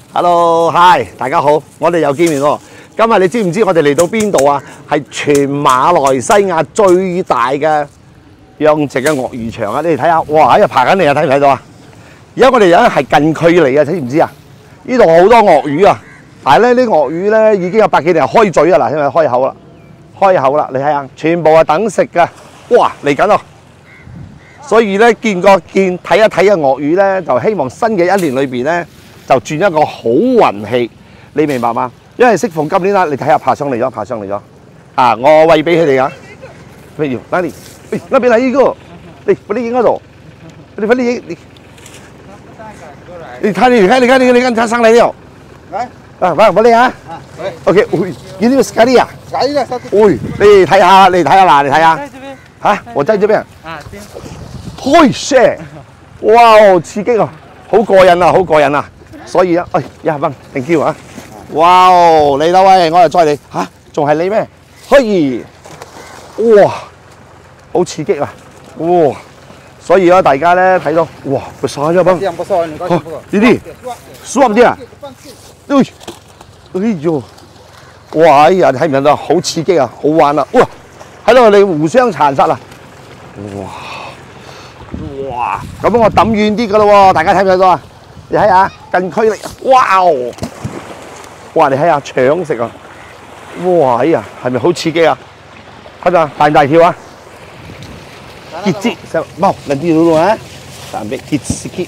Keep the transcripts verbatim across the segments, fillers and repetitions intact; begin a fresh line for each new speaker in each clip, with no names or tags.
Hello， hi， 大家好，我哋又見面喎。今日你知唔知我哋嚟到邊度啊？係全馬來西亞最大嘅養殖嘅鱷魚場啊！你哋睇下，哇！喺度爬緊嚟啊，睇唔睇到啊？而家我哋而家係近距離啊，知唔知啊？呢度好多鱷魚啊，但係咧啲鱷魚咧已經有百幾年開嘴啊嗱，因為開口啦，開口啦，你睇下，全部係等食㗎，哇！嚟緊啊！所以咧見過見睇一睇嘅鱷魚咧，就希望新嘅一年裏邊咧就轉一個好運氣，你明白嗎？因為適逢今年啦，你睇下爬上嚟咗，爬上嚟咗啊！我餵俾佢哋啊，譬如嗱你，誒那邊來一個，嚟快啲影嗰度，你快啲影你。你看你看你看你你看他上來了，
來
啊，快快啲啊 ！OK， 喂，呢啲 sekali 啊
sekali 啦，
喂，你睇下，你睇下嗱，你睇下，嚇，我在這邊。
啊，邊？
開 share， 哇，刺激啊，好過癮啊，好過癮啊！所以啊，哎，一下崩 ，thank you 啊！哇，嚟啦喂，我又載你嚇，仲係你咩？可以，哇，好刺激啊！哇，所以啊，大家咧睇到，哇，佢晒咗崩，
這樣不錯，你關心不錯。
呢啲 swap 啲啊，哎，哎呦，哇，哎呀，睇唔睇到？好刺激啊，好玩啊！哇，喺度你互相殘殺啊！哇！哇！咁我抌遠啲噶咯喎，大家睇唔睇到啊？你睇下近距離，哇！哇！你睇下搶食啊！哇！哎呀，係咪好刺激啊？睇下大唔大條啊？結節就冇nanti dulu啊，sampai kit sikit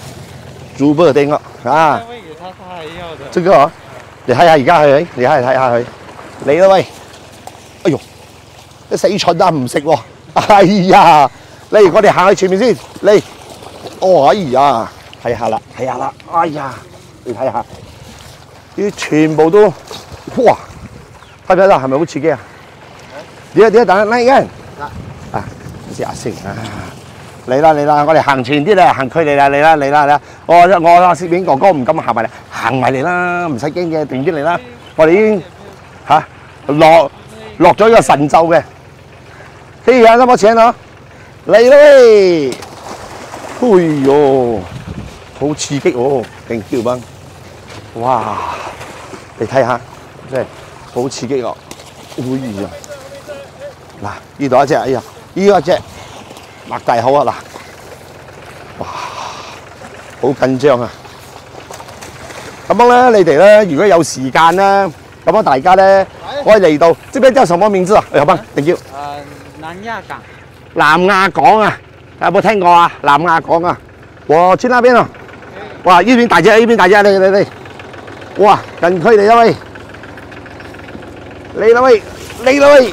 saja，coba tengok啊。這個啊，你睇下而家佢，你睇睇下佢，嚟啦喂！哎呦，啲死蠢啊，唔食喎！哎呀！嚟，我哋行去前面先。嚟，哦，哎呀，睇下啦，睇下啦，哎呀，你睇下，呢啲全部都，哇，睇唔睇到？係咪好刺激啊？點啊點啊，等下嚟緊，啊，試下先啊，嚟啦嚟啦，我哋行前啲啦，行距離啦，嚟啦嚟啦嚟啦，我我攝影哥哥唔敢行埋嚟，行埋嚟啦，唔使驚嘅，定啲嚟啦，我哋已經嚇落落咗一個神咒嘅，可以啊，有冇錢啊？嚟啦喂！哎呦，好刺激喎，勁叫崩！哇，你睇下，真係好刺激哦！哎呀，嗱，呢度一隻，哎呀，呢一隻擘大口啊嗱，哇，好緊張啊！咁樣咧，你哋咧，如果有時間咧，咁樣大家咧可以嚟到，這邊叫什麼名字啊？小斌，定叫？誒，
南亞港。
南亞港啊，有冇聽過啊？南亞港啊，哇，去那邊啊！哇，呢邊大隻，呢邊大隻，嚟嚟嚟！哇，近距離啦喂，嚟啦喂，嚟啦喂！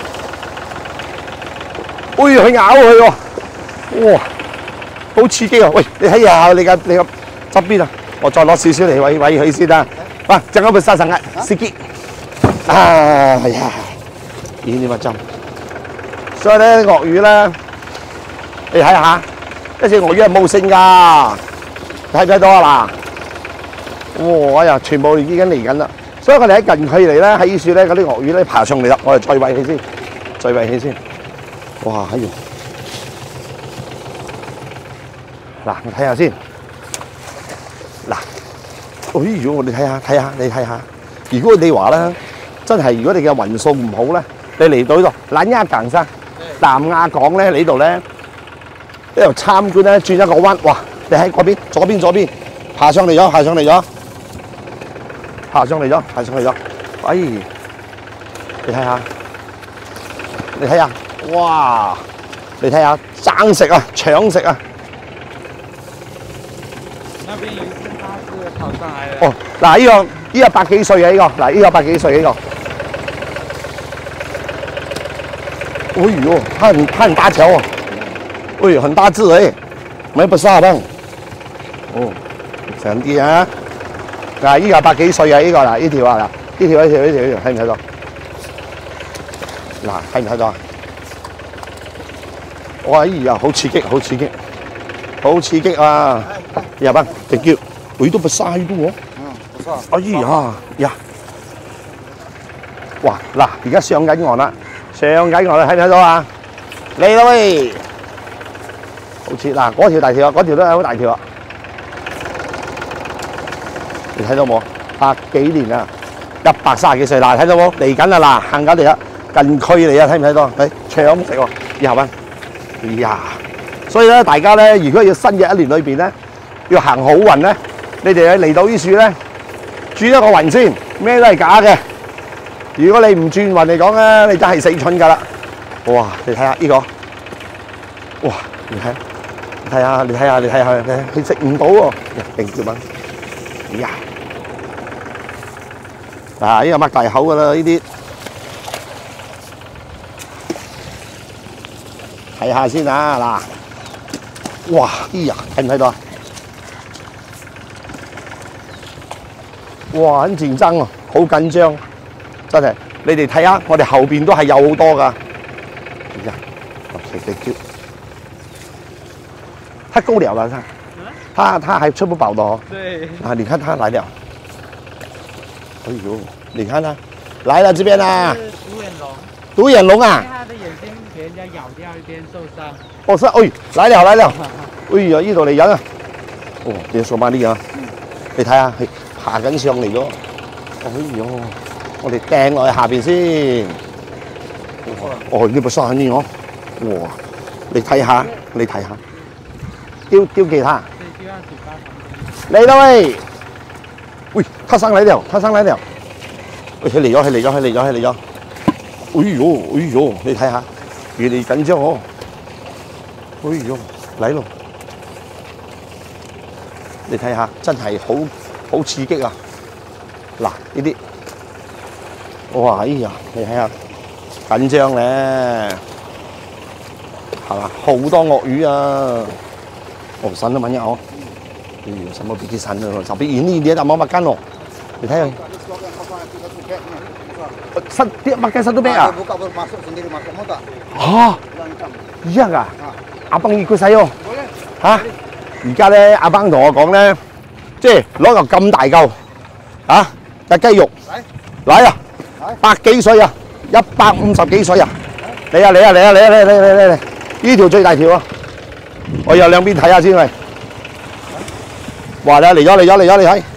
哎，佢咬佢喎，哇，好刺激啊！喂，你睇下你嘅你嘅側邊啊，我再攞少少嚟餵餵佢先啊！哇，陣間會殺神嘅司機，啊，係呀，呢啲乜針？所以咧，鱷魚咧，你睇下，一隻鱷魚係冇性㗎，睇唔睇到啊嗱？哇！哎呀，全部已經嚟緊啦。所以我哋喺近距離咧，喺呢處咧，嗰啲鱷魚咧爬上嚟啦，我哋再餵佢先，再餵佢先。哇！哎呦，嗱，我睇下先。嗱，哎呦，你睇下，睇下，你睇下。如果你話咧，真係如果你嘅運數唔好咧，你嚟到呢度南亞港山。南亞港咧，呢度咧，呢度參觀咧，轉一個彎，哇！你喺嗰邊，左邊左邊，爬上嚟咗，爬上嚟咗，爬上嚟咗，爬上嚟咗，哎！你睇下，你睇下，哇！你睇下，爭食啊，搶食啊！
那邊有一隻大隻跑上來了。
哦，嗱，呢個呢個百幾歲嘅呢個，嗱呢個百幾歲呢個。哎呦，它很它很大條啊！哎，很大隻哎，咪不殺崩。哦，成啲啊！嗱，呢個百幾歲啊？呢個嗱，呢條啊嗱，呢條呢條呢條呢條，睇唔睇到？嗱，睇唔睇到啊？哇！哎呀，好刺激，好刺激，好刺激啊！呀崩，定叫，佢都不殺都喎。
嗯，不錯。
哎呀呀！哇！嗱，而家上緊岸啦。上緊岸啦，睇唔睇到啊？嚟啦喂！好似嗱，嗰條大條啊，嗰條都係好大條啊！ 你睇到冇？百幾年啊，一百三十幾歲嗱，睇到冇？嚟緊啊嗱，行緊嚟啊，近距離啊，睇唔睇到？睇長食喎，以後啊，哎呀！所以咧，大家咧，如果要新嘅一年裏邊咧，要行好運咧，你哋嚟到呢處咧，轉一個運先，咩都係假嘅。如果你唔轉運嚟講咧，你真係死蠢㗎啦！哇！你睇下呢個，哇！你睇，你睇下，你睇下，你睇下，你睇下，佢食唔到喎，勁住蚊！哎呀！嗱，呢個擘大口㗎啦，呢啲睇下先啊！嗱，哇！哎呀，睇唔睇到啊？哇！很戰爭啊，好緊張，真係。你哋睇下，我哋後邊都係有好多㗎。哎呀 ，OK， thank you。太夠了了，他他他還吃不飽的哦。
對。
啊，你看他來了。哎呦，你看他來了這邊啊。
獨眼龍。
獨眼龍啊。
他的眼睛給人家咬掉一邊受傷。
哦，是，哎，來了來了。哎呀，呢度嚟人啊！哦，你數慢啲啊。你睇下，係爬緊上嚟咗。哎呦！我哋掟落去下邊先。哦，呢部收緊啲我。哇！你睇下，你睇下，丟丟給他。嚟啦喂！喂，他上來了，他上來了。喂，佢嚟咗，佢嚟咗，佢嚟咗，佢嚟咗。哎呦，哎呦，你睇下，越嚟緊張哦。哎呦，嚟咯！你睇下，真係好好刺激啊！嗱，呢啲。哇！哎呀，你睇下緊張咧，係嘛？好多鱷魚啊！哦，神都問一我，哎呀，什麼比基神啊？特別遠呢啲就冇乜間咯。你睇下，satu dia pakai satu beg ah?
Buka masuk sendiri masuk motor.
Ah, iya kah? Abang ikut saya.
Boleh.
嚇！而家咧，阿班同我講咧，即係攞嚿咁大嚿啊嘅雞肉嚟啊！百幾歲啊，一百五十幾歲啊！嚟啊嚟啊嚟啊嚟啊嚟嚟嚟嚟嚟！呢條最大條啊！我有兩邊睇下先喂。哇！你嚟咗嚟咗嚟咗，你睇。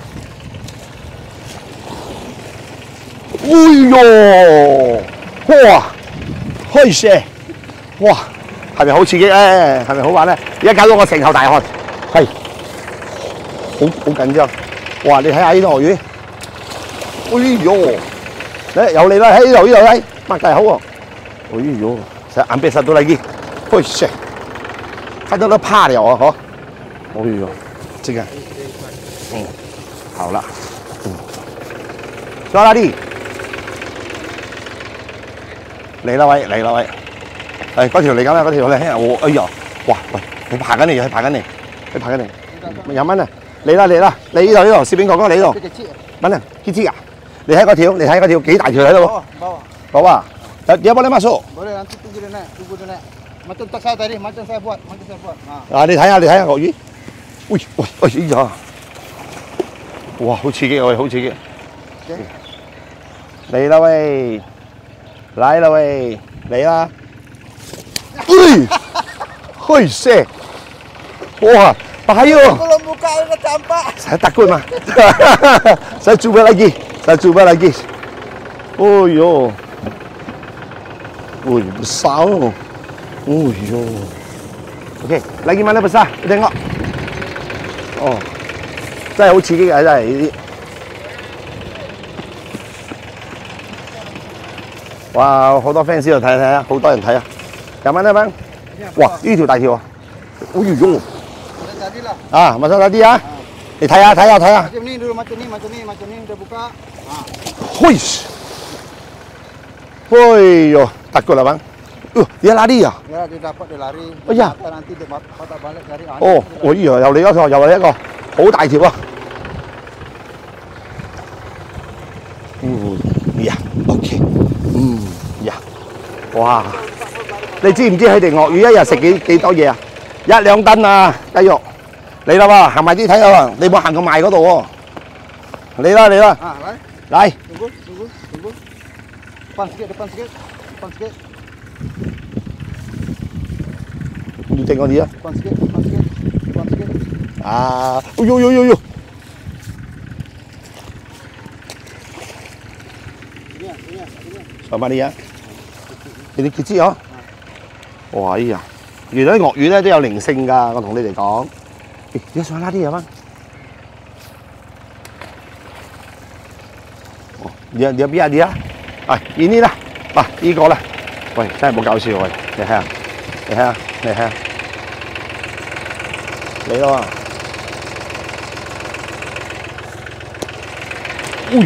哎呦！哇！開射！哇！係咪好刺激咧？係咪好玩咧？而家搞到我成頭大汗，係好好緊張。哇！你睇下呢啲鱷魚，哎呦！嚟又嚟啦！喺呢度呢度睇，擘大口喎！哎呦，成眼鼻實到嚟嘅，開射！睇到都怕了啊！嗬！哎呦，這個，嗯，好啦，嗯，抓啦啲，嚟啦喂，嚟啦喂！誒嗰條嚟緊啦，嗰條咧，我哎呀，哇喂，佢爬緊嚟，佢爬緊嚟，佢爬緊嚟，廿蚊啊！嚟啦嚟啦，你呢度呢度，攝影哥哥你呢度，蚊啊，幾支啊？你睇嗰條，你睇嗰條幾大條喺度？好啊，dia boleh masuk？
Boleh nanti tunggu dia naik, tunggu dia naik. Macam tak saya tadi, macam saya buat, macam saya buat. Ha.
啊，你睇下，你睇下鱷魚，喂喂喂，哎呀，哇，好刺激啊喂，好刺激！嚟啦喂，嚟啦喂，嚟啦！喂，開射！哇，bahaya!
Kalau buka dia campak.
Saya takut mah. Saya cuba lagi. Saya cuba lagi. Oh yo. Ui, besar. Oh yo. Okey, lagi mana besar? Kita tengok. Oh. 真係好刺激啊！真係呢啲。哇！好多 fans 喺度睇睇啊，好多人睇啊。廿蚊一蚊。哇！呢條大條啊！哦呦。Ah, masuk tadi ya. Eh, tanya, tanya, tanya.
Macam ni dulu, macam ni, macam ni, macam ni, udah buka. Ha.
Huish. Hoi, yo, takut lah bang. Uh, dia lari ya?
Ya, dia dapat dia lari.
Oh ya.
Nanti dia patah balik cari air.
哦，哦，咦，又嚟一個，又嚟一個，好大條啊！嗯，呀 ，OK， 嗯，呀，哇！你知唔知佢哋鱷魚一日食幾幾多嘢啊？一兩噸啊，雞肉。嚟啦喎，行埋啲睇下喎，你冇行過賣嗰度喎。嚟啦嚟啦，
啊嚟，
嚟。
tunggu tunggu tunggu. Depan sikit, depan sikit, depan sikit.
要整嗰啲啊。
Depan sikit, depan sikit, depan sikit.
啊，哎呦呦呦呦！ 上翻啲啊！你哋知嗬？哇！哎呀，原來啲鱷魚咧都有靈性㗎，我同你哋講。你上拉啲嘢翻。哦，你你邊啊你啊？係呢啲啦，啊呢個啦，喂真係冇搞笑喂，你睇下，你睇下，你睇下，嚟咯！อุ้ย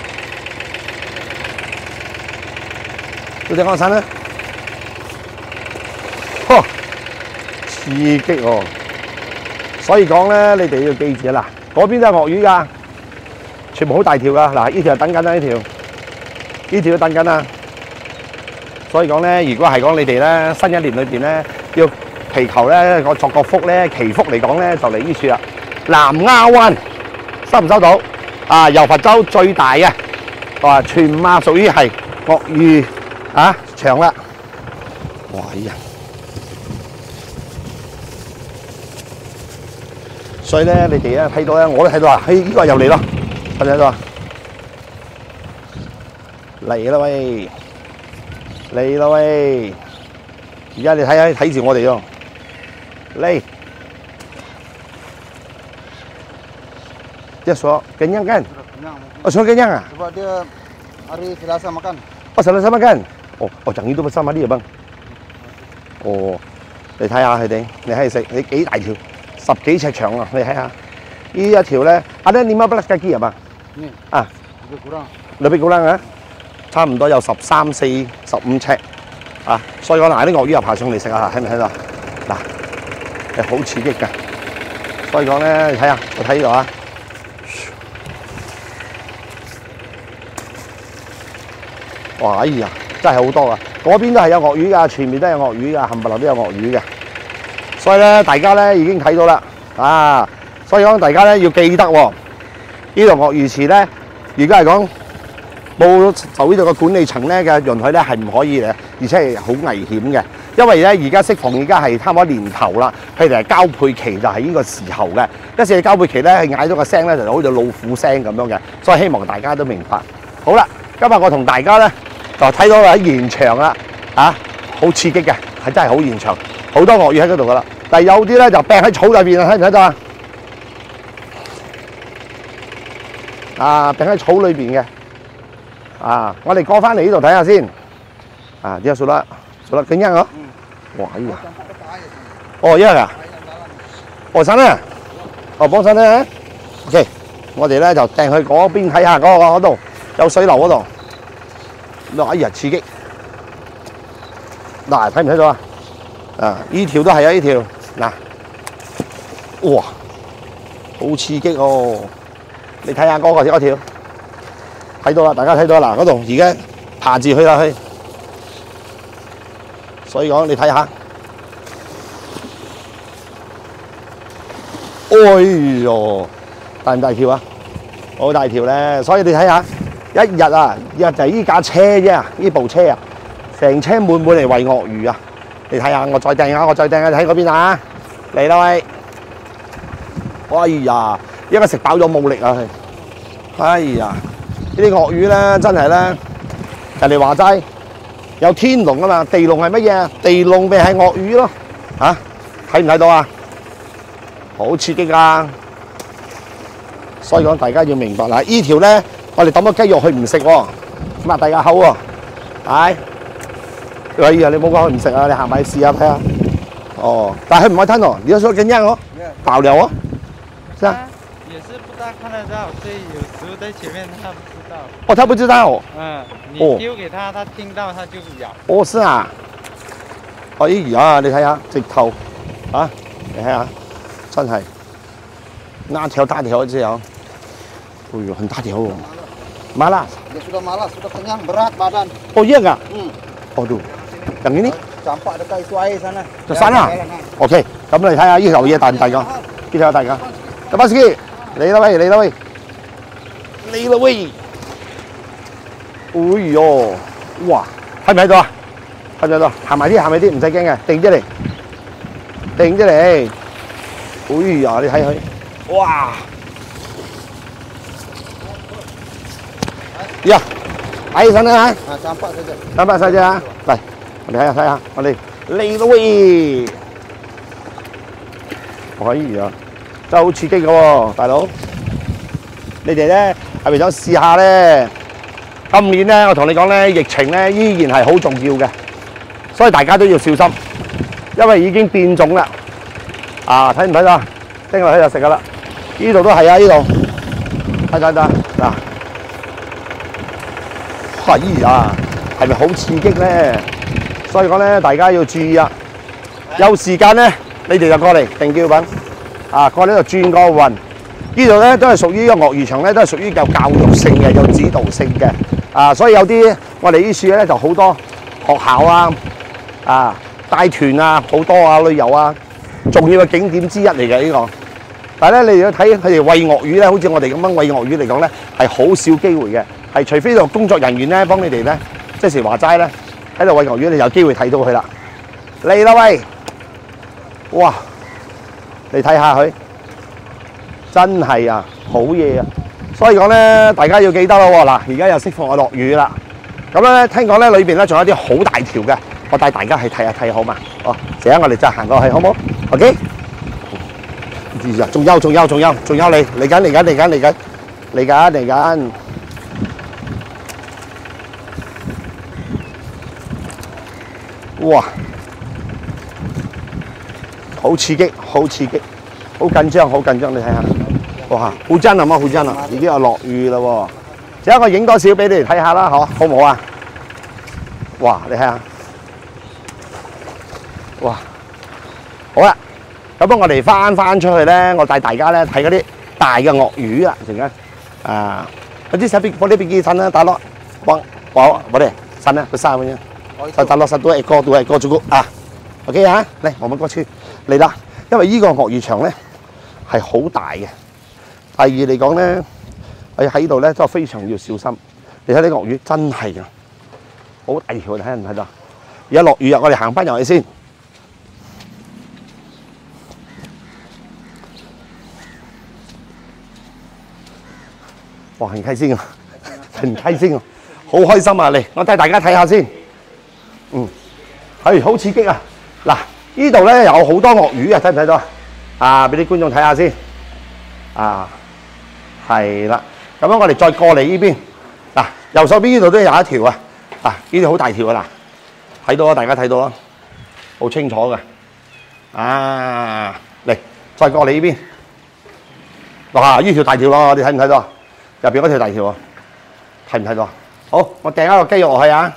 到隻安神啦，呵，刺激喎！所以講咧，你哋要記住啦，嗰邊都係鱷魚㗎，全部好大條㗎。嗱，呢條等緊啦，呢條，呢條都等緊啦。所以講咧，如果係講你哋咧，新一年裏邊咧，要祈求咧，我作個福咧，祈福嚟講咧，就嚟呢處啦。南丫灣收唔收到？啊，柔佛州最大嘅，哇，全馬屬於係鱷魚啊場啦。哇呀！所以咧，你哋咧睇到咧，我都睇到啊，嘿，呢個又嚟咯，睇唔睇到啊？嚟啦喂，嚟啦喂！而家你睇下，睇住我哋喎，嚟！Dia suap kenyang kan?
Kenyang.
Oh, suap kenyang ah?
Sebab dia hari Selasa makan.
Oh, Selasa makan? Oh, oh, chẳng要都三碼啲啊，bang。哦，你睇下佢哋，你睇食，你幾大條，十幾尺長啊！你睇下，呢一條咧，ada lima belas kaki啊，bang。
Ni.
Ah,
lebih kurang.
lebih kurang啊，差唔多有十三四、十五尺啊。所以講嗱，啲鱷魚又爬上嚟食啊，睇唔睇到？嗱，係好刺激㗎。所以講咧，你睇下，我睇呢度啊。哇！哎呀，真係好多啊！嗰邊都係有鱷魚㗎，前面都有鱷魚㗎，冚唪唥都有鱷魚嘅。所以咧，大家咧已經睇到啦，啊！所以講大家咧要記得喎，呢度鱷魚池咧，而家係講冇受呢度嘅管理層咧嘅允許咧係唔可以嘅，而且係好危險嘅。因為咧而家釋放而家係差唔多年頭啦，佢哋係交配期就係呢個時候嘅。一時交配期咧，係嗌到個聲咧就好似老虎聲咁樣嘅，所以希望大家都明白。好啦，今日我同大家咧。就睇到喺現場啦，啊，好刺激嘅，係真係好現場，好多鱷魚喺嗰度噶啦。但係有啲咧就病喺草入邊啊，睇唔睇到啊？啊，病喺草裏邊嘅，啊，我哋過翻嚟呢度睇下先。啊，啲數啦，數啦，幾樣啊？哇，哎呀！哦，一樣啊？哦，生啊？哦，幫手咧 ？OK， 我哋咧就掟去嗰邊睇下嗰個嗰度有水流嗰度。哎呀，刺激！嗱，睇唔睇到啊？啊，呢條都係啊，呢條嗱，哇，好刺激哦！你睇下嗰個嗰條，睇到啦，大家睇到啦，嗰度而家爬住去啦去，所以講你睇下，哎喲，大唔大條啊？好大條咧，所以你睇下。一日啊，日就係呢架車啫，呢部車啊，成車滿滿嚟餵鱷魚啊！你睇下，我再掟下，我再掟下，睇嗰邊啊！嚟啦喂！哎呀，依家食飽咗冇力啊！哎呀，呢啲鱷魚咧真係咧，人哋話齋有天龍啊嘛，地龍係乜嘢啊？地龍咪係鱷魚咯，嚇睇唔睇到啊？好刺激啊！所以講大家要明白嗱，呢條咧。我哋抌咗雞肉佢唔食喎，擘大個口喎，係。哎呀，你冇講佢唔食啊，你行埋去試下睇下。哦，但係佢唔愛吞喎，你都說緊樣哦，爆料哦，是啊。
也是不大看得到，所以有時候在前面他不知道。
哦，他不知道。
嗯，你丟給他，他聽到他就咬。哦，
是啊。哎呀，你睇下直頭，啊，你睇下，真係，那條大條只有，哎呦，很大條喎。Malas.
Dia sudah malas, sudah kenyang, berat badan.
Oh iya nggak?
Hmm.
Aduh. Yang ini?
Campak dekat isu air sana.
Ke sana? OK， 咁你睇下呢條嘢大唔大㗎？呢條大㗎。Tabaski，嚟啦喂，嚟啦喂，嚟啦喂。哎呦，哇，睇唔睇到啊？睇唔睇到？行埋啲，行埋啲，唔使驚嘅，定啲嚟，定啲嚟。哎呀，你睇佢，哇！呀， 睇起身啦嚇，
啊，三百隻隻。
三百細隻啊！嚟，我哋睇下睇下，我哋嚟咯喂！可以啊，真係好刺激嘅喎，大佬。你哋咧係咪想試下咧？今年咧，我同你講咧，疫情咧依然係好重要嘅，所以大家都要小心，因為已經變種啦。啊，睇唔睇到啊？聽落去就食噶啦。呢度都係啊，呢度睇睇睇嗱。哎呀，係咪好刺激咧？所以講咧，大家要注意啊！有時間咧，你哋就過嚟定叫品啊，過呢度轉個運。呢度咧都係屬於呢個鱷魚場咧，都係屬於有教育性嘅、有指導性嘅啊。所以有啲我哋呢處咧就好多學校啊、啊帶團啊，好多啊旅遊啊，重要嘅景點之一嚟嘅呢個。但係咧，你要睇佢哋餵鱷魚咧，好似我哋咁樣餵鱷魚嚟講咧，係好少機會嘅。係除非度工作人員咧幫你哋咧，即時話齋咧喺度餵鱷魚，你有機會睇到佢啦。嚟啦喂！哇！你睇下佢，真係啊，好嘢啊！所以講咧，大家要記得咯喎。嗱，而家又釋放我落雨啦。咁咧，聽講咧裏邊咧仲有啲好大條嘅，我帶大家去睇下睇好嘛？哦，陣間我哋就行過去，好唔好 ？OK。仲有仲有仲有仲有嚟嚟緊嚟緊嚟緊嚟緊嚟緊嚟緊。哇！好刺激，好刺激，好緊張，好緊張，你睇下，哇！好真啊嘛，好真啊，已經有落雨啦喎。陣間我影多少俾你哋睇下啦，嗬，好唔好啊？哇！你睇下，哇！好啦，咁啊，我哋翻翻出去咧，我帶大家咧睇嗰啲大嘅鱷魚啦，陣間啊，嗰啲小邊嗰啲邊幾身啦，打落，幫幫我哋身啦，佢三咁樣。就打落實都係過到係過咗個啊 ，OK 啊，嚟我們過去嚟啦，因為呢個鱷魚場咧係好大嘅。第二嚟講咧，我喺度咧都非常要小心。你睇啲鱷魚真係㗎，好大條，你睇唔睇到？而家落雨啊，我哋行翻入去先。哇，很開心啊，很開心啊，好開心啊！嚟，我帶大家睇下先。嗯，係好刺激啊！嗱，呢度咧有好多鱷魚啊，睇唔睇到啊？啊，俾啲觀眾睇下先。啊，係啦。咁樣我哋再過嚟呢邊。嗱，右手邊呢度都有一條啊。啊，呢條好大條啊！嗱，睇到啊，大家睇到啊，好清楚嘅。啊，嚟，再過嚟呢邊。哇，呢條大條咯，你睇唔睇到啊？入邊嗰條大條啊，睇唔睇到啊？好，我掟一個雞肉落去啊！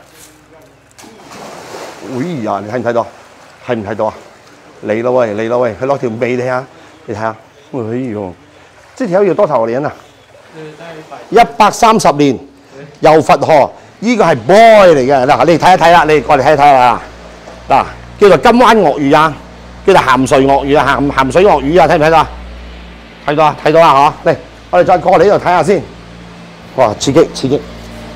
哎呀，你睇唔睇到？睇唔睇到啊？嚟咯喂，嚟咯喂，佢攞條尾你睇下，你睇下，哎呦，這條要多少年啊？一百三十年，又佛河，呢個係 boy 嚟嘅。嗱，你睇一睇啦，你過嚟睇一睇啦。嗱，叫做金灣鱷魚啊，叫做鹹水鱷魚啊，鹹鹹水鱷魚啊，睇唔睇到啊？睇到啊，睇到啦嗬。嚟，我哋再過嚟呢度睇下先。哇，刺激刺激！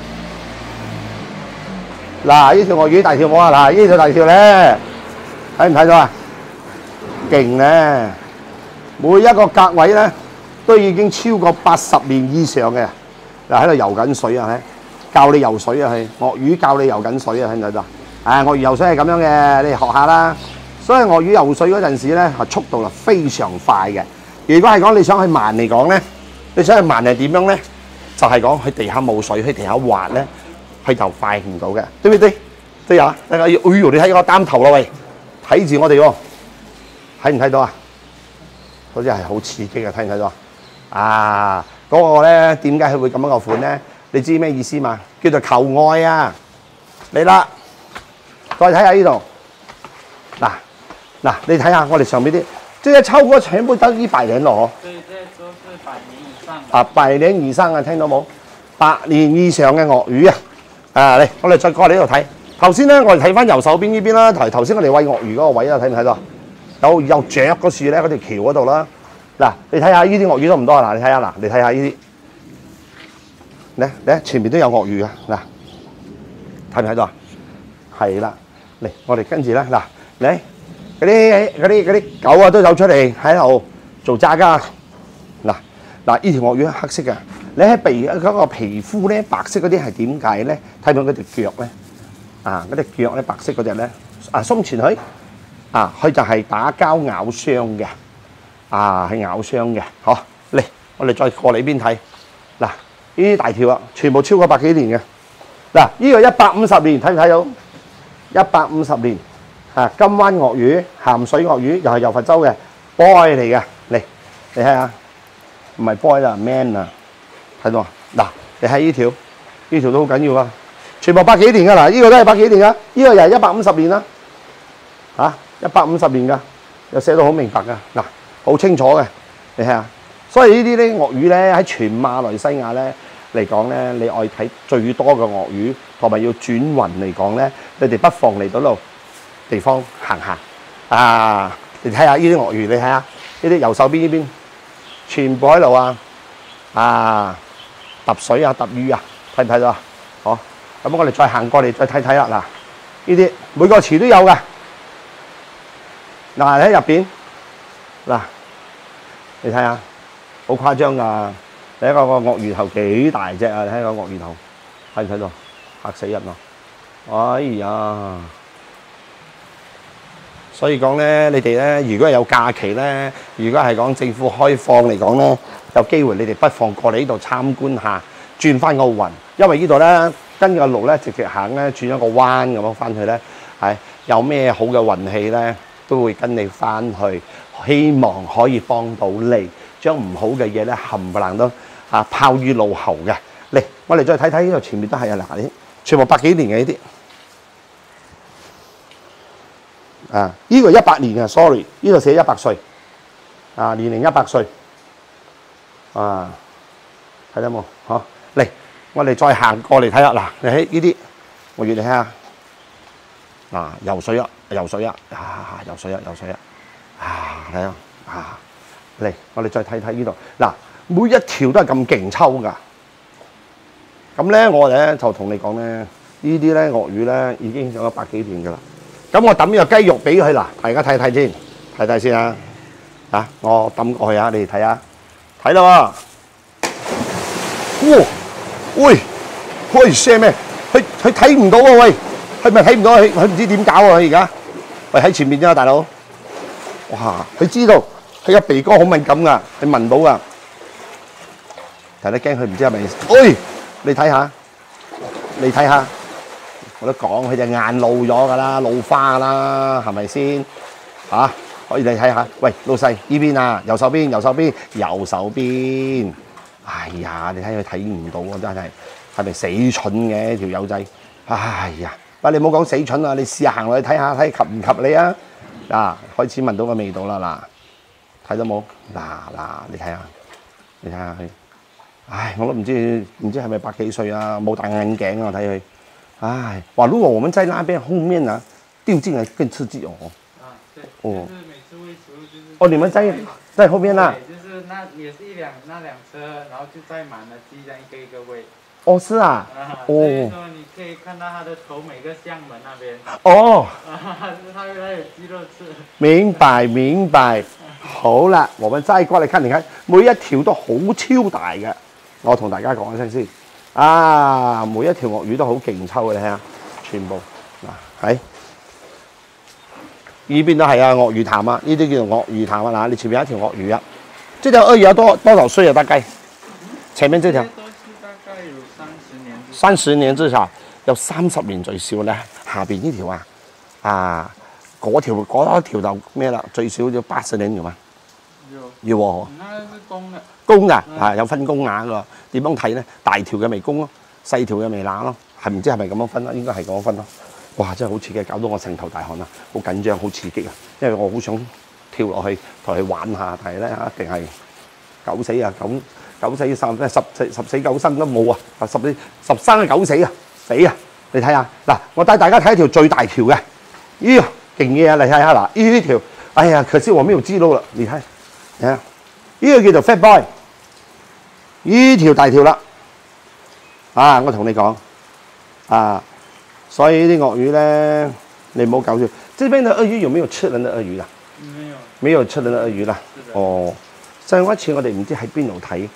嗱，呢條鱷魚大條冇啊！嗱，呢條大條咧，睇唔睇到啊？勁咧！每一個格位咧，都已經超過八十年以上嘅。嗱，喺度游緊水啊，係教你游水啊，係鱷魚教你游緊水啊，睇唔睇到？啊，鱷魚游水係咁樣嘅，你學下啦。所以鱷魚游水嗰陣時咧，係速度係非常快嘅。如果係講你想去慢嚟講咧，你想去慢係點樣咧？就係講喺地下冇水，喺地下滑咧。佢就快唔到嘅，對唔對？對啊！哎呦，你睇個擔頭啦喂，睇住我哋喎，睇唔睇到啊？嗰啲係好刺激嘅，睇唔睇到啊？啊，嗰、嗰個咧點解佢會咁樣個款咧？你知咩意思嘛？叫做求愛啊！嚟啦，再睇下呢度，嗱嗱，你睇下我哋上邊啲，即係抽過全部得呢百年咯，
對，這都是百年以上。
啊，百年以上啊，聽到冇？百年以上嘅鱷魚啊！啊嚟，我哋再過嚟呢度睇。頭先咧，我哋睇翻右手邊呢邊啦。頭頭先我哋餵鱷魚嗰個位啊，睇唔睇到？有有雀嗰樹咧，嗰條橋嗰度啦。嗱，你睇下呢啲鱷魚多唔多啊？嗱，你睇下嗱，你睇下呢啲，咧咧前面都有鱷魚噶。嗱，睇唔睇到啊？係啦，嚟我哋跟住咧，嗱嚟嗰啲嗰啲嗰啲狗啊都走出嚟喺度做揸㗎。嗱嗱，呢條鱷魚黑色嘅， 你喺鼻嗰個皮膚咧白色嗰啲係點解咧？睇唔到嗰隻腳咧？啊，嗰隻腳咧白色嗰隻咧，啊鬆前去，啊佢就係打交咬傷嘅，啊係咬傷嘅，好嚟，我哋再過嚟呢邊睇，嗱呢啲大條啊，全部超過百幾年嘅，嗱呢個一百五十年，睇唔睇到？一百五十年，啊金灣鱷魚、鹹水鱷魚，又係柔佛州嘅 boy 嚟嘅，嚟你睇下，唔係 boy 啦 ，man 啊，睇到啊？嗱，你睇呢條，呢條都好緊要啊！全部百幾年㗎啦，呢個都係百幾年㗎，呢個又係一百五十年啦，嚇一百五十年㗎，又寫到好明白㗎，嗱好清楚嘅，你睇下。所以呢啲咧鱷魚咧喺全馬來西亞咧嚟講咧，你愛睇最多嘅鱷魚，同埋要轉運嚟講咧，你哋不妨嚟到度地方行行啊！你睇下呢啲鱷魚，你睇下呢啲右手邊呢邊，全部喺度啊啊揼水啊揼魚啊，睇唔睇到啊？好。咁我哋再行過嚟再睇睇啦，嗱，呢啲每個池都有㗎，嗱喺入邊，嗱，你睇下，好誇張㗎，你睇個個鱷魚頭幾大隻啊？你睇個鱷魚頭，睇唔睇到？嚇死人咯！哎呀，所以講咧，你哋咧，如果係有假期咧，如果係講政府開放嚟講咧，有機會你哋不妨過嚟呢度參觀下，轉翻個運，因為呢度咧。跟個路咧，直直行咧，轉一個彎咁樣翻去咧，係有咩好嘅運氣咧，都會跟你翻去，希望可以幫到你，將唔好嘅嘢咧冚唪唥都啊拋於腦後嘅。嚟，我哋再睇睇呢度前面都係啊，嗱，呢全部百幾年嘅呢啲，啊，呢個一百年嘅 ，sorry， 呢度寫一百歲，啊，年齡一百歲，啊，睇到冇？好，嚟。我哋再行過嚟睇下，嗱，你睇呢啲，我要你睇下，嗱，游水啊，游水啊，啊，游水啊，游水啊，啊，睇下，啊，嚟，我哋再睇睇呢度，嗱，每一條都係咁勁抽㗎，咁咧我哋咧就同你講咧，呢啲咧鱷魚咧已經有咗百幾年㗎啦，咁我抌呢個雞肉俾佢嗱，大家睇睇先，睇睇先啊，啊，我抌過去啊，你哋睇下，睇到啊，哇！喂，喂 share 咩？佢佢睇唔到喎，喂，佢咪睇唔到？佢佢唔知點搞喎，佢而家，喂喺前面啫，大佬。哇，佢知道，佢個鼻哥好敏感㗎，佢聞到㗎。但係你驚佢唔知係咪？喂，你睇下，你睇下，我都講佢隻眼老咗㗎啦，老花㗎啦，係咪先？嚇，可以你睇下，喂，老細呢邊啊，右手邊，右手邊，右手邊。哎呀，你睇佢睇唔到啊！真係係咪死蠢嘅條友仔？哎呀，不你唔好講死蠢啊！你試下行落去睇下，睇及唔及你啊！嗱，開始聞到個味道啦，嗱，睇到冇？嗱嗱，你睇下，你睇下佢，唉，我都唔知唔知係咪百幾歲啊？冇戴眼鏡啊！我睇佢，唉，話如果我們在那邊後面啊，丟進來更刺激哦。
啊，對，
哦，
就是每次餵食物就是
哦，你們在在後面啊？
那也是一輛那輛車，然後就載滿了雞，這樣一個一個餵。
哦，是啊。
啊，
哦。
所以說你可以看到它的頭每個項門那邊。
哦。
啊，它它有肌肉刺。
明白明白。好啦，我們再過嚟看，你睇每一條都好超大嘅。我同大家講一聲先。啊，每一條鱷魚都好勁抽嘅，你睇下，全部嗱喺。呢邊都係啊，鱷魚潭啊，呢啲叫做鱷魚潭啊嗱，你前面有一條鱷魚啊。這條鱷魚要多多少歲啊？大概前面這條
都是大概有三十年。
三十年至少有三十年最少咧。下邊呢條啊，啊嗰條嗰條就咩啦？最少要八十年㗎嘛。要。要喎。
那是公嘅。
公㗎，啊有分公乸㗎。點樣睇咧？大條嘅咪公咯，細條嘅咪乸咯。係唔知係咪咁樣分啦？應該係咁樣分咯。哇！真係好刺激，搞到我成頭大汗啊！好緊張，好刺激啊！因為我好想跳落去同佢玩下，但係咧一定係九死啊，九九死三咩十十十死九生都冇啊！十死十生啊九死啊，死啊！你睇下嗱，我帶大家睇一條最大條嘅，咦勁嘢啊！你睇下嗱，呢條哎呀，可惜我沒有記錄啦，你睇睇下，呢個叫做 Fat Boy， 呢條大條啦，啊我同你講啊。所以呢啲鱷魚咧，你唔好搞笑。這邊的鱷魚有沒有吃人的鱷魚啊？
沒有，
沒有吃人的鱷魚啦。哦，上一次我哋唔知喺邊度睇，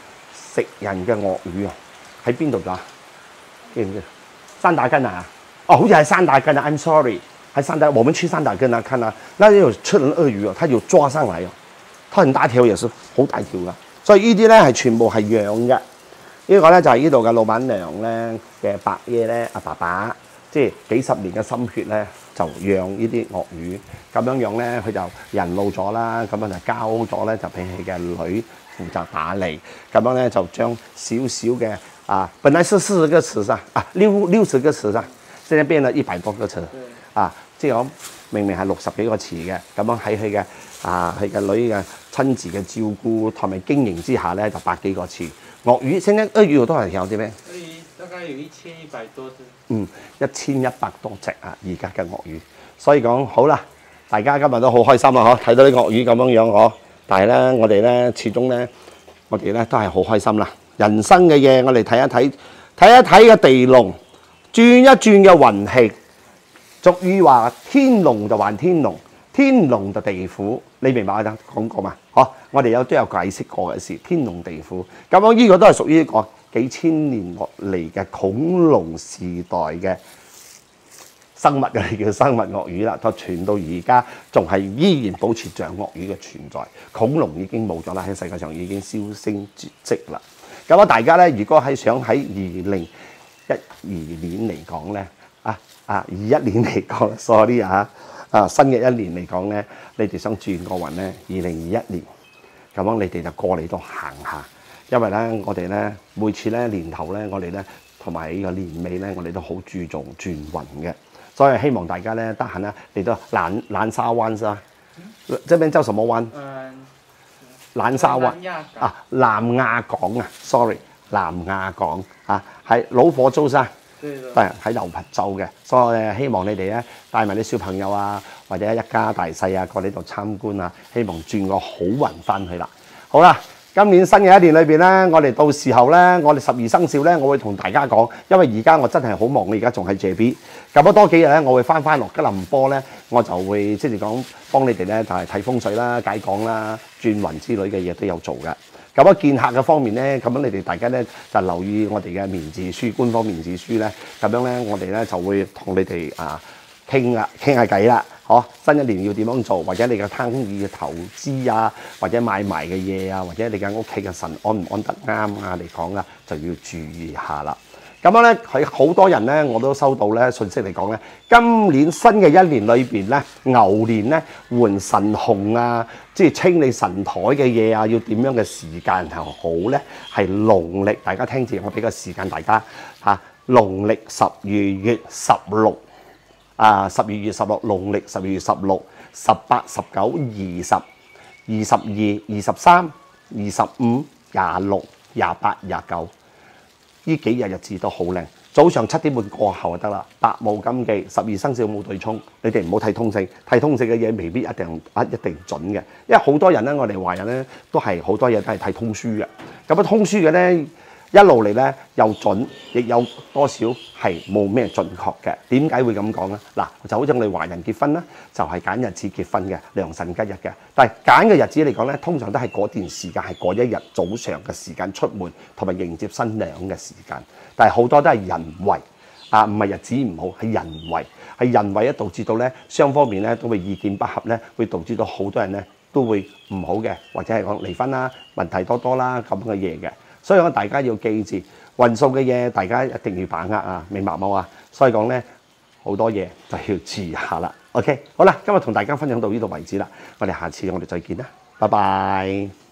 食人嘅鱷魚啊！喺邊度㗎？記唔記得？山打根啊！哦，好似係山打根啊 ！I'm sorry， 喺山打，我們去山打根啊，看啊，那有吃人鱷魚啊，它有抓上來啊，它很大條，也是好大條㗎。所以呢啲咧係全部係養嘅。呢個咧就係呢度嘅老闆娘咧嘅伯爺咧，阿爸爸，即係幾十年嘅心血咧，就養呢啲鱷魚。咁樣樣咧，佢就人老咗啦，咁樣就交咗咧，就俾佢嘅女負責打理。咁樣咧就將少少嘅啊，本來是四十個池上啊，六六十個池上，現在變咗一百多個池。啊，即係講明明係六十幾個池嘅，咁樣喺佢嘅啊佢嘅女嘅親自嘅照顧同埋經營之下咧，就百幾個池。鱷魚，現在鱷魚有多少條？啲咩？
鱷魚大概有一千一百多隻。
嗯，一千一百多隻啊！而家嘅鱷魚，所以講好啦，大家今日都好開心啊！嗬，睇到啲鱷魚咁樣樣嗬，但係咧，我哋咧始終咧，我哋咧都係好開心啦。人生嘅嘢，我哋睇一睇，睇一睇嘅地龍，轉一轉嘅運氣。俗語話：天龍就還天龍，天龍就地府。你明白我講過嘛？嗬，我哋有都有解釋過嘅事，天龍地府。咁樣呢個都係屬於一個幾千年落嚟嘅恐龍時代嘅生物嘅叫生物鱷魚啦，就傳到而家仲係依然保持像鱷魚嘅存在。恐龍已經冇咗啦，喺世界上已經銷聲絕跡啦。咁啊，大家咧，如果係想喺二零一二年嚟講咧，啊啊二一年嚟講 ，sorry 啊，啊新嘅一年嚟講咧，你哋想轉個運咧，二零二一年，咁樣你哋就過嚟度行下，因為咧我哋咧每次咧年頭咧，我哋咧同埋呢個年尾咧，我哋都好注重轉運嘅，所以希望大家咧得閒咧嚟到蘭蘭沙灣先啊，這邊叫什麼灣？
嗯，
蘭沙灣
南亞港
啊，南亞港啊，sorry，南亞港啊，喺老火租山。
對的。
都係喺牛棚洲嘅，所以希望你哋咧帶埋啲小朋友啊，或者一家大細啊過呢度參觀啊，希望轉個好運翻去啦。好啦，今年新嘅一年裏邊咧，我哋到時候咧，我哋十二生肖咧，我會同大家講，因為而家我真係好忙，我而家仲喺 J B， 咁啊多幾日咧，我會翻翻落吉隆坡咧，我就會即係講幫你哋咧就係睇風水啦、解講啦、轉運之類嘅嘢都有做嘅。咁啊，見客嘅方面咧，咁樣你哋大家咧就留意我哋嘅面字書，官方面字書咧，咁樣咧我哋咧就會同你哋啊傾啊傾下偈啦，嗬！新一年要點樣做，或者你嘅生意嘅投資啊，或者買賣嘅嘢啊，或者你嘅屋企嘅神安唔安得啱啊嚟講啊，就要注意下啦。咁樣咧，佢好多人咧，我都收到咧信息嚟講咧，今年新嘅一年裏邊咧，牛年咧換神紅啊，即係清理神台嘅嘢啊，要點樣嘅時間係好咧？係農曆，大家聽住，我俾個時間大家嚇，農曆十二月十六啊，十二月十六，農曆十二月十六、十八、十九、二十、二十二、二十三、二十五、廿六、廿八、廿九。呢幾日日子都好靚，早上七點半過後就得啦。百無禁忌，十二生肖冇對沖，你哋唔好睇通勝，睇通勝嘅嘢未必一定一一定準嘅，因為好多人咧，我哋華人咧都係好多嘢都係睇通書嘅。咁啊，通書嘅咧一路嚟咧又準，亦有多少係冇咩準確嘅。點解會咁講咧？嗱，就好似我哋華人結婚啦，就係揀日子結婚嘅，良辰吉日嘅。但係揀嘅日子嚟講咧，通常都係嗰段時間係嗰一日早上嘅時間出門，同埋迎接新娘嘅時間。但係好多都係人為啊，唔係日子唔好，係人為，係人為咧導致到咧雙方面咧都會意見不合咧，會導致到好多人咧都會唔好嘅，或者係講離婚啦、問題多多啦咁嘅嘢嘅。所以講大家要記住運數嘅嘢，大家一定要把握啊，明白冇啊？所以講咧好多嘢就要注意下啦。OK， 好啦，今日同大家分享到呢度為止啦，我哋下次我哋再見啦，拜拜。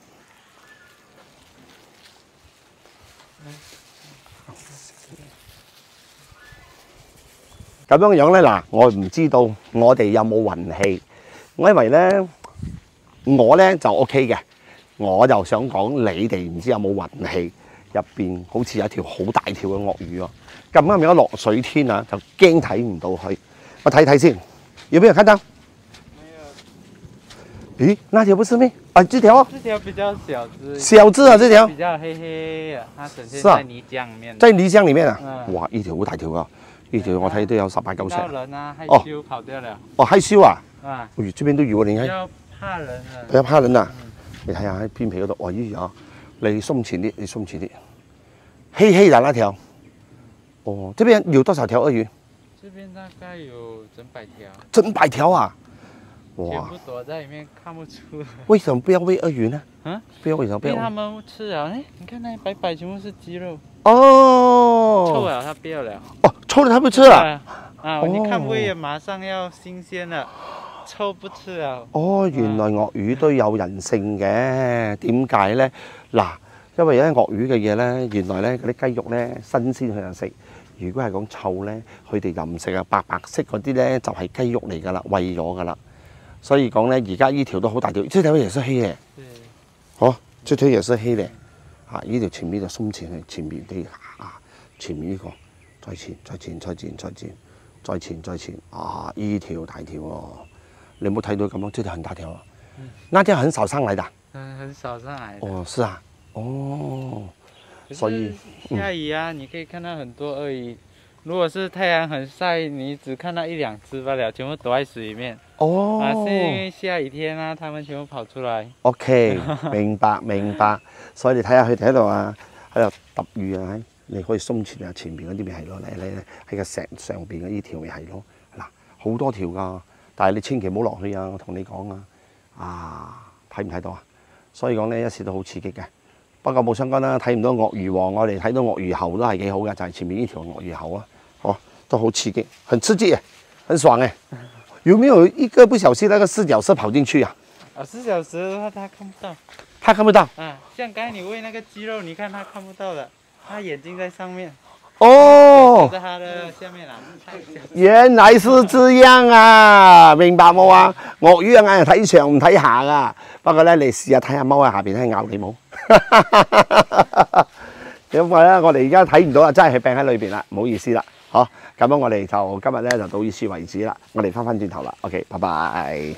咁樣樣咧嗱，我唔知道我哋有冇運氣，我以為咧我咧就 OK 嘅。我就想講，你哋唔知有冇運氣，入邊好似有一條好大條嘅鱷魚啊！咁啱而家落水天啊，就驚睇唔到佢。我睇睇先，有冇人看到？咦，那條不是咩？啊，這條啊，
這條比較小隻，
小隻啊，這條
比較黑黑的，它呈現
是啊
在泥漿裡面。
在泥漿裡面啊！
嗯
哇，呢條好大條啊！呢條我睇都有十八九尺。
遇到人啊，害
哦
羞跑掉了。
哦，害羞啊！
啊，
哎，這邊都有啊，你睇，
比較怕人啊。
比較怕人啊！
嗯
你睇下喺邊皮嗰度，哇！呢條你鬆前啲，你鬆前啲。黑黑的那條。哦，這邊有多少條鱷魚？
这边大概有整百条，
整百條啊！
全部躲在里面看不出。
為什麼不要餵鱷魚呢？
啊？
不要為什麼不要？
因为他们吃了，哎，你看那白白全部是肌肉。
哦。
臭了，它不要了。
哦，臭了它不吃了。
啊，啊
哦
你看不也馬上要新鮮了，臭不吃了。
哦，原來鱷魚都有人性嘅，點解呢？嗱，因為咧鱷魚嘅嘢咧，原來咧嗰啲雞肉咧新鮮佢就食。如果係講臭咧，佢哋就唔食啊，白白色嗰啲咧就係雞肉嚟㗎啦，餵咗㗎啦。所以講咧，而家呢條都好大條，這條也是黑嘅。哦，這條也是黑嘅。啊，呢條前面就鬆前去，前面啲啊，前面呢、這個再前再前再前再前再前再前啊，呢條大條喎、哦。你有冇睇到咁樣？這條很大條啊。嗯。那條很少上來的。
嗯，很少上來的。
哦，是啊。哦。所以
下雨啊，你可以看到很多鱷魚。如果是太陽很曬，你只看到一兩隻罷了，全部躲在水裡面。
哦。
啊，是因為下雨天啊，它們全部跑出來。
OK，明白明白。所以你睇下佢哋喺度啊，喺度揼魚啊，你可以鬆前啊，前邊嗰啲咪係咯，你你喺個石上邊嗰啲條咪係咯。嗱，好多條㗎，但係你千祈唔好落去啊！我同你講啊，啊睇唔睇到啊？所以講呢，一時都好刺激嘅。不過冇相干啦，睇唔到鱷魚王，我哋睇到鱷魚喉都係幾好嘅，就係、是、前面呢條鱷魚喉啊，哦，都好刺激，很刺激，很爽誒。有沒有一個不小心那個四腳蛇跑進去啊？
啊，四腳蛇的話，它看不到。
它看不到。
啊，像剛才你餵那個雞肉，你看它看不到的，它眼睛在上面。
哦。
在它的下面啦。
原來是這樣啊，明白冇啊？鱷魚嘅眼係睇上唔睇下噶，不過咧你試下睇下踎喺下邊睇咬你冇。因為咧我哋而家睇唔到啦，真係係病喺裏邊啦，唔好意思啦，好，咁樣我哋就今日咧就到呢處為止啦，我哋翻翻轉頭啦 ，OK， 拜拜。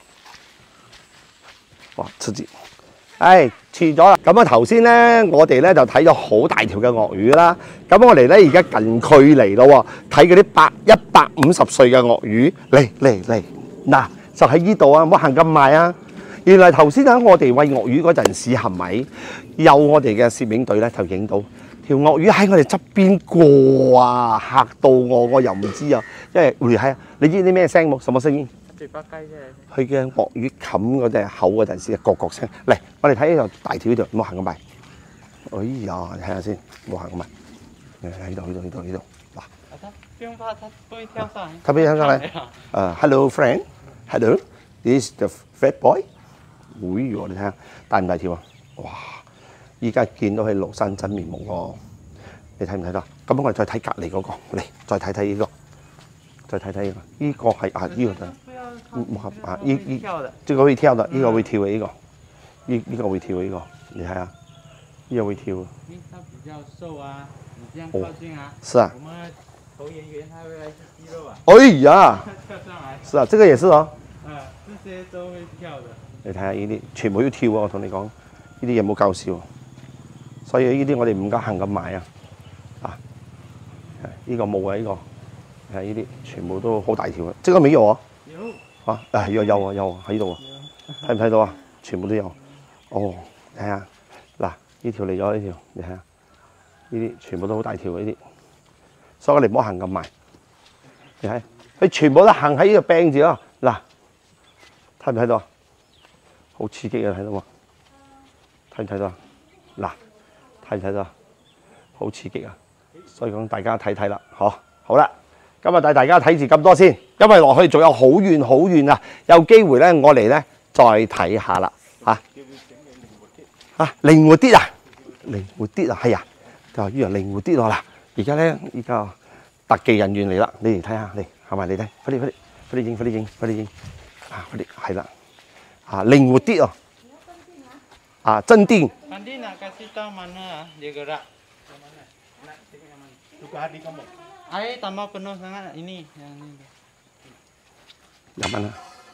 哇，刺激！唉，遲咗啦。咁啊頭先咧，我哋咧就睇咗好大條嘅鱷魚啦。咁我哋咧而家近距離咯喎，睇嗰啲百一百五十歲嘅鱷魚，嚟嚟嚟，嗱就喺呢度啊，唔好行咁埋啊！原來頭先喺我哋餵鱷魚嗰陣時，係咪有我哋嘅攝影隊咧就影到條鱷魚喺我哋側邊過啊？嚇到我，我又唔知啊，因為會係啊，你知啲咩聲冇？什麼聲音？
嘴巴雞啫。
佢嘅鱷魚冚嗰隻口嗰陣時，咯咯聲。嚟，我哋睇呢度大條呢條，唔好行咁埋。哎呀，你睇下先，唔好行咁埋。喺度，喺度，喺度，喺度。嗱，
不用怕，它不會跳上來。
它不會跳上來。誒 ，Hello friend，Hello，this is the fat boy。會喎，你睇下大唔大條啊？哇！依家見到佢廬山真面目喎，你睇唔睇到？咁我哋再睇隔離嗰個，嚟再睇睇呢個，再睇睇呢個，呢個係啊呢個就唔合啊！呢呢這個會跳的，呢個會跳嘅呢個，呢呢個會跳嘅呢個，你睇下，呢個會跳。因為它比較瘦啊，你這樣靠近啊，是啊，我們投影員他會來吃肌肉啊。哎呀！跳上來。是啊，這個也是哦。啊，這些都會跳的。你睇下呢啲，全部都跳啊！我同你講，呢啲嘢冇搞笑，所以呢啲我哋唔敢行咁埋啊！啊，呢個冇啊，呢個係呢啲全部都好大條嘅，即係個尾肉啊！有啊，啊有有啊有喺度啊，睇唔睇到啊？全部都有。哦，睇下嗱，呢條嚟咗呢條，你睇下，呢啲全部都好大條嘅呢啲，所以我哋唔好行咁埋。你睇，佢全部都行喺呢度柄住咯。嗱，睇唔睇到啊？好刺激啊！睇到冇？睇唔睇到啊？嗱，睇唔睇到啊？好刺激啊！所以講大家睇睇啦，好，好啦，今日帶大家睇住咁多先，因為落去仲有好遠好遠啊！有機會咧，我嚟咧再睇下啦，嚇嚇靈活啲啊！靈活啲啊，係啊，就依樣靈活啲咯嗱。而家咧，依家特技人員嚟啦，你嚟睇下，嚟係咪？你睇，快啲快啲快啲影，快啲影，快啲影啊！快啲係啦。啊，靈活啲哦！啊，鎮定。
Nanti nak kasih tahu mana dia gerak. Juga di kamu. Air tambah penuh sangat ini yang ini.
Yang mana?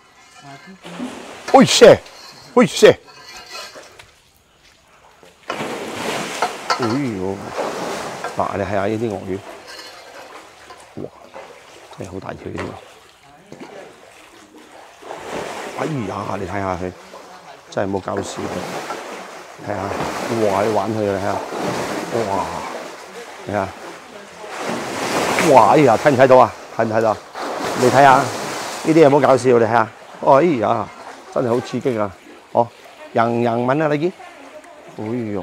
Oi shit! Oi shit! 哎呦！嗱，你睇下呢啲鱷魚，哇，真係好大條呢啲。哎呀！你睇下佢，真係冇搞笑。 睇下，哇！你玩佢啊，睇下，哇！睇下，哇！哎呀，睇唔睇到啊？睇唔睇到？你睇下，呢啲有冇搞笑？你睇下，哎呀，真係好刺激啊！哦，人人文啊，你見？哎呦！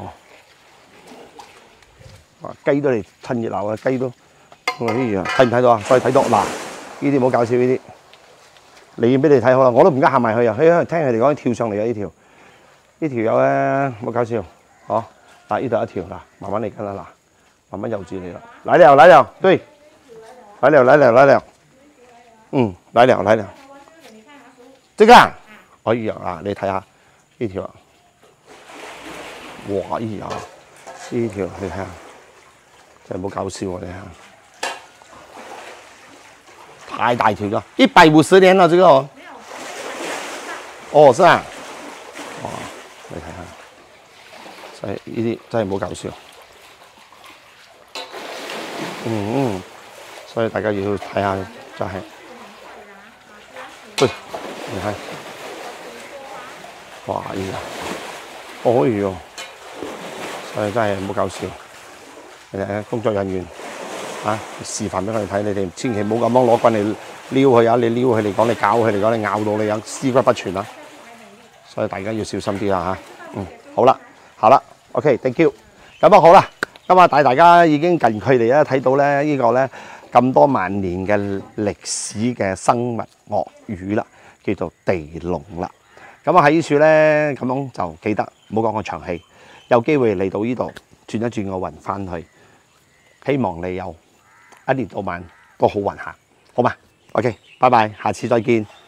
哇，雞都嚟趁熱鬧啊，雞都，哎呀，睇唔睇到啊？再睇到嗱，呢啲冇搞笑呢啲，你俾你睇好啦，我都唔敢行埋去啊！嘿，聽佢哋講跳上嚟啊！呢條呢條友咧冇搞笑，哦，嗱呢度一條嗱，慢慢嚟緊啦嗱，慢慢游住你啦，來了來了，對，來了來了來了，嗯，來了來了，這個啊，哎呀啊，你睇下呢條啊，哇！哎呀，呢條你睇下。真係冇搞笑啊！你睇下，太大條咗，一百五十年啦，這個哦，哦，是啊，哇！你睇下，真係呢啲真係冇搞笑，嗯，所以大家要睇下就係、是，喂，你睇，哇！哎呀，哦喲，所以真係冇搞笑。誒工作人員啊，示範俾我哋睇，你哋千祈唔好咁樣攞棍嚟撩佢啊！你撩佢嚟講，你搞佢嚟講，你咬到你有屍骨不全啊！所以大家要小心啲啦嚇。嗯，好啦，好啦 ，OK，thank you。咁啊好啦，今日帶大家已經近距離咧睇到咧呢個咧咁多萬年嘅歷史嘅生物鱷魚啦，叫做地龍啦。咁啊喺呢處咧咁樣就記得唔好講個長氣，有機會嚟到呢度轉一轉個運翻去。希望你有一年到晚都好運行，好嘛 ？OK，拜拜，下次再見。